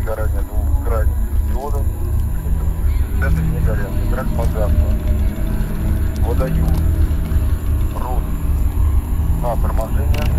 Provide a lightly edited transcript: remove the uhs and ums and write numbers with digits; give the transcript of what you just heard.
горания двух крайних диодов. В центре не горят. Трак погасло. Выдаю руль на торможение.